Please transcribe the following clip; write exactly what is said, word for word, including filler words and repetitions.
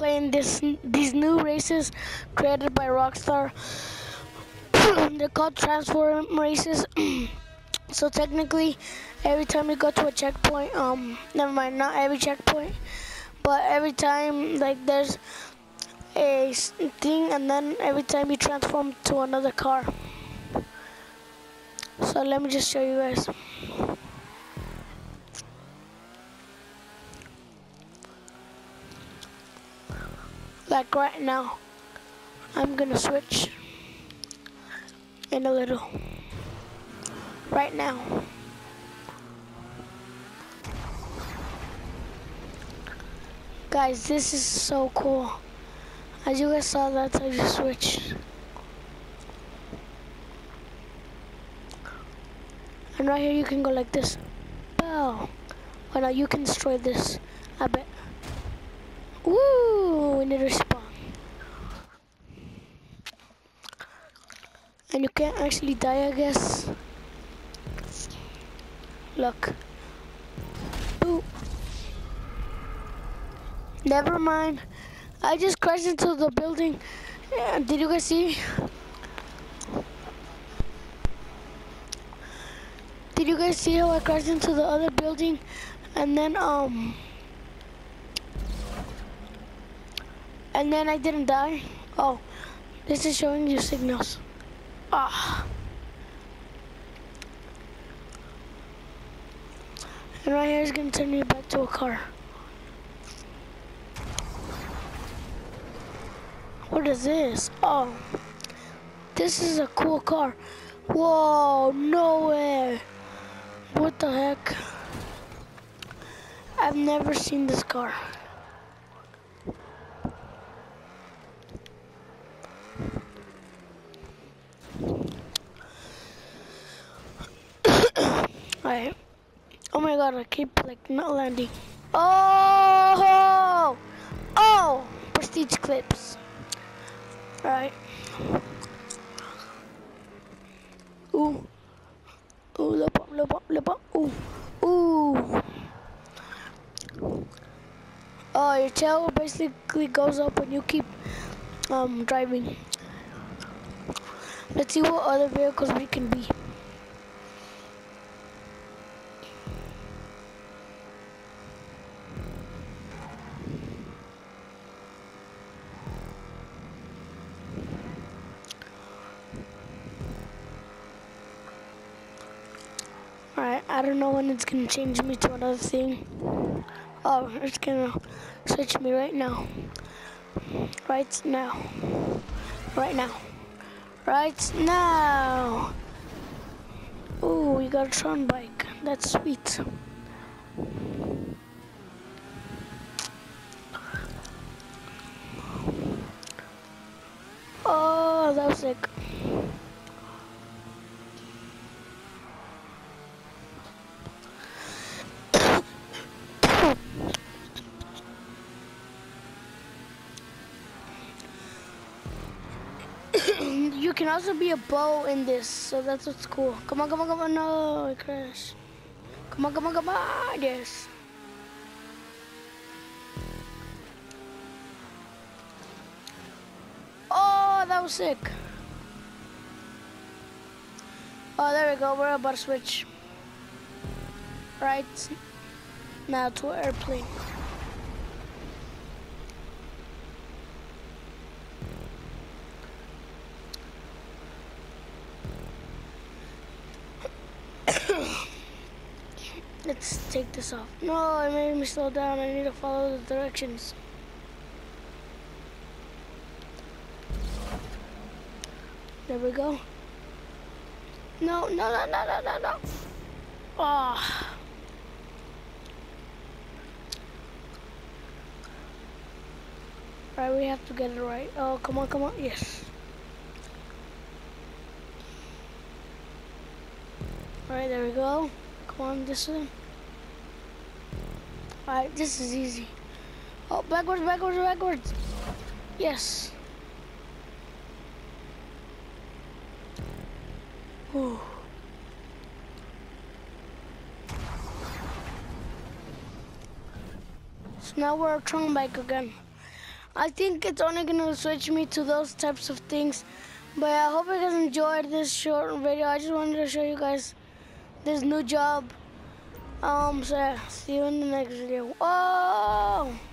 playing this these new races created by Rockstar. They're called Transform races. So technically, every time you go to a checkpoint, um, never mind, not every checkpoint, but every time like there's a thing, and then every time you transform to another car. So let me just show you guys. Like right now, I'm gonna switch in a little. Right now. Guys, this is so cool. As you guys saw, that's how you switch. And right here you can go like this. Bow. Oh no, you can destroy this, I bet. Woo! We need to respawn. And you can't actually die, I guess. Look. Boo. Never mind. I just crashed into the building. Yeah, did you guys see? Did you guys see how I crashed into the other building? And then, um... And then I didn't die? Oh, this is showing you signals. Ah. And right here is gonna turn me back to a car. What is this? Oh, this is a cool car. Whoa, no way. What the heck? I've never seen this car. Alright. Oh my god, I keep like not landing. Oh! Oh! Prestige clips. Alright. Ooh. Ooh, lip up, lip up, lip up. Ooh. Ooh. Oh, your tail basically goes up when you keep um driving. Let's see what other vehicles we can be. Alright, I don't know when it's gonna change me to another thing. Oh, it's gonna switch me right now. Right now. Right now. Right now. Ooh, we got a Tron bike. That's sweet. Oh, that was sick. You can also be a bow in this, so that's what's cool. Come on, come on, come on, no, I crashed. Come on, come on, come on, yes. Oh, that was sick. Oh, there we go, we're about to switch. Right now to an airplane. Let's take this off. No, it made me slow down. I need to follow the directions. There we go. No, no, no, no, no, no, no. Ah. Oh. Alright, we have to get it right. Oh, come on, come on. Yes. Alright, there we go. Come on, this way. Alright, this is easy. Oh, backwards, backwards, backwards. Yes. Ooh. So now we're a Tron bike again. I think it's only gonna switch me to those types of things. But I hope you guys enjoyed this short video. I just wanted to show you guys this new job. Um, so yeah, see you in the next video. Whoa!